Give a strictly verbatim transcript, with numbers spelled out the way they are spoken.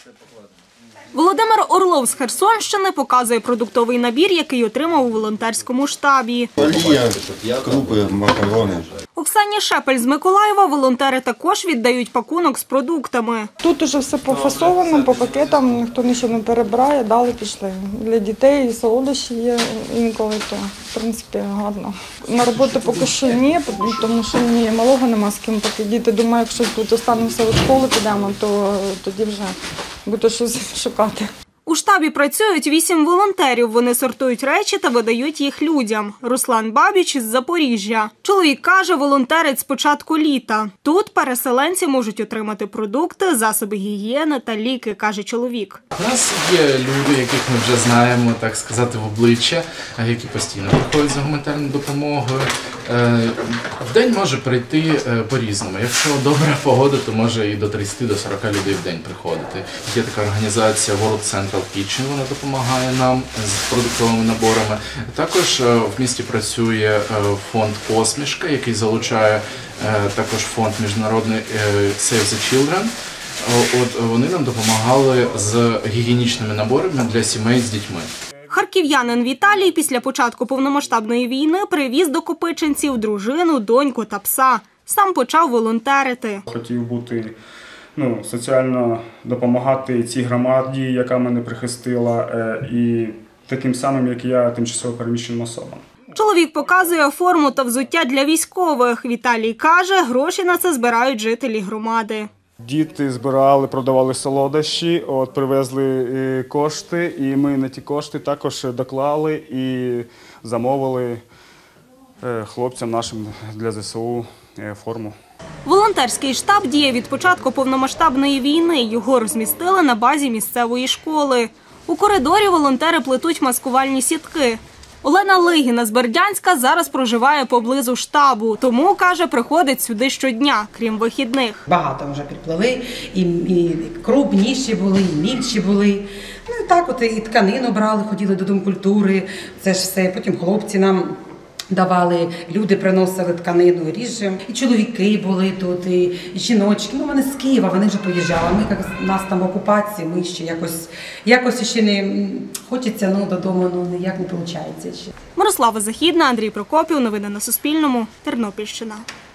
Володимир Орлов з Херсонщини показує продуктовий набір, який отримав у волонтерському штабі. Олія, крупи, макарони. Оксані Шепель з Миколаєва волонтери також віддають пакунок з продуктами. Тут уже все пофасовано, по пакетам, ніхто нічого не перебирає, дали, пішли. Для дітей солодощі є інколи, то в принципі гарно. На роботу поки що ні, тому що ні, малого нема з ким, поки діти думають, якщо тут останемося від школи, підемо, то тоді вже буде щось шукати. У штабі працюють вісім волонтерів. Вони сортують речі та видають їх людям. Руслан Бабіч із Запоріжжя. Чоловік каже, волонтерить з початку літа. Тут переселенці можуть отримати продукти, засоби гігієни та ліки, каже чоловік. У нас є люди, яких ми вже знаємо, так сказати, в обличчя, які постійно приходять за гуманітарною допомогою. В день може прийти по-різному. Якщо добра погода, то може і до тридцяти до сорока людей в день приходити. Є така організація World Central Kitchen, вона допомагає нам з продуктовими наборами. Також в місті працює фонд «Посмішка», який залучає також фонд міжнародний Save the Children. От вони нам допомагали з гігієнічними наборами для сімей з дітьми. Харків'янин Віталій після початку повномасштабної війни привіз до Копичинців дружину, доньку та пса. Сам почав волонтерити. Хотів бути, ну, соціально допомагати цій громаді, яка мене прихистила, і таким самим, як і я, тимчасово переміщеним особам. Чоловік показує форму та взуття для військових. Віталій каже, гроші на це збирають жителі громади. Діти збирали, продавали солодощі, от привезли кошти, і ми на ті кошти також доклали і замовили хлопцям нашим для зе се у форму. Волонтерський штаб діє від початку повномасштабної війни. Його розмістили на базі місцевої школи. У коридорі волонтери плетуть маскувальні сітки. Олена Лигіна з Бердянська зараз проживає поблизу штабу. Тому, каже, приходить сюди щодня, крім вихідних. Багато вже підплили, і, і крупніші були, і мільші були. Ну і так от і тканину брали, ходили до Дому культури, це ж все. Потім хлопці нам давали, люди приносили тканину, ріжемо. І чоловіки були тут, і жіночки. Ну, вони з Києва, вони вже поїжджали. Ми, як у нас там в окупації, ми ще якось, якось ще не хочеться, ну, додому, ну, ніяк не виходить ще. Мирослава Західна, Андрій Прокопів. Новини на Суспільному. Тернопільщина.